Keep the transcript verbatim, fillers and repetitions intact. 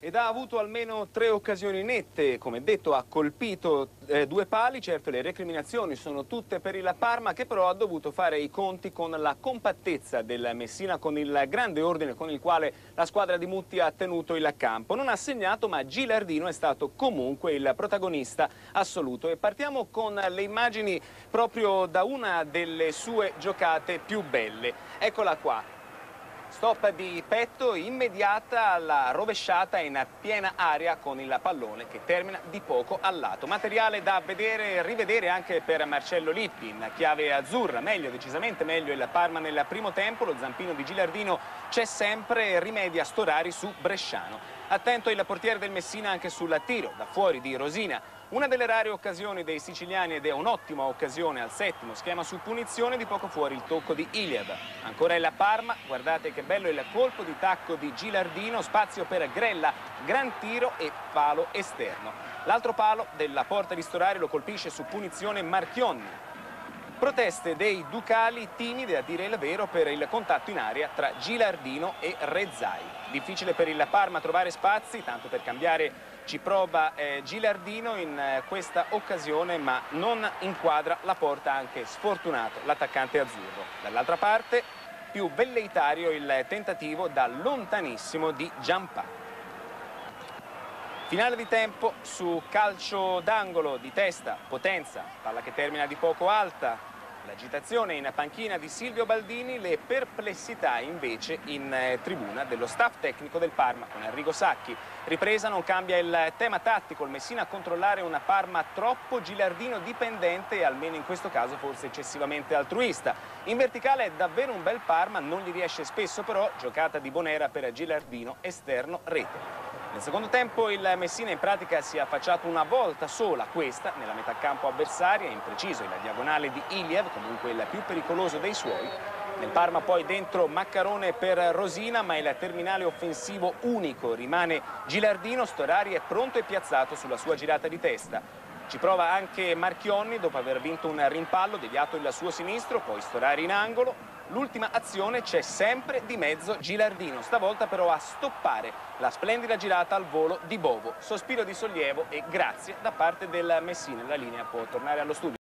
Ed ha avuto almeno tre occasioni nette, come detto ha colpito eh, due pali. Certo, le recriminazioni sono tutte per il Parma, che però ha dovuto fare i conti con la compattezza del Messina, con il grande ordine con il quale la squadra di Mutti ha tenuto il campo. Non ha segnato, ma Gilardino è stato comunque il protagonista assoluto. E partiamo con le immagini proprio da una delle sue giocate più belle. Eccola qua. Stop di petto, immediata la rovesciata in piena aria con il pallone che termina di poco al lato. Materiale da vedere e rivedere anche per Marcello Lippi in chiave azzurra. Meglio, decisamente meglio il Parma nel primo tempo. Lo zampino di Gilardino c'è sempre, rimedia Storari su Bresciano. Attento il portiere del Messina anche sul tiro da fuori di Rosina. Una delle rare occasioni dei siciliani ed è un'ottima occasione al settimo, schema su punizione, di poco fuori il tocco di Iliev. Ancora il Parma, guardate che bello il colpo di tacco di Gilardino, spazio per Grella, gran tiro e palo esterno. L'altro palo della porta di Storari lo colpisce su punizione Marchionni. Proteste dei Ducali, timide a dire il vero per il contatto in aria tra Gilardino e Rezzai. Difficile per il Parma trovare spazi, tanto per cambiare ci prova eh, Gilardino in eh, questa occasione, ma non inquadra la porta, anche sfortunato l'attaccante azzurro. Dall'altra parte più velleitario il tentativo da lontanissimo di Giampà. Finale di tempo su calcio d'angolo di testa, Potenza, palla che termina di poco alta. L'agitazione in panchina di Silvio Baldini, le perplessità invece in eh, tribuna dello staff tecnico del Parma con Arrigo Sacchi. Ripresa, non cambia il tema tattico, il Messina a controllare una Parma troppo Gilardino dipendente e almeno in questo caso forse eccessivamente altruista. In verticale è davvero un bel Parma, non gli riesce spesso però, giocata di Bonera per Gilardino, esterno, rete. Nel secondo tempo il Messina in pratica si è affacciato una volta sola, questa nella metà campo avversaria, impreciso il diagonale di Iliev, comunque il più pericoloso dei suoi. Nel Parma poi dentro Maccarone per Rosina, ma il terminale offensivo unico rimane Gilardino. Storari è pronto e piazzato sulla sua girata di testa. Ci prova anche Marchionni dopo aver vinto un rimpallo, deviato il suo sinistro, poi Storari in angolo. L'ultima azione c'è sempre di mezzo Gilardino, stavolta però a stoppare la splendida girata al volo di Bovo. Sospiro di sollievo e grazie da parte del Messina. La linea può tornare allo studio.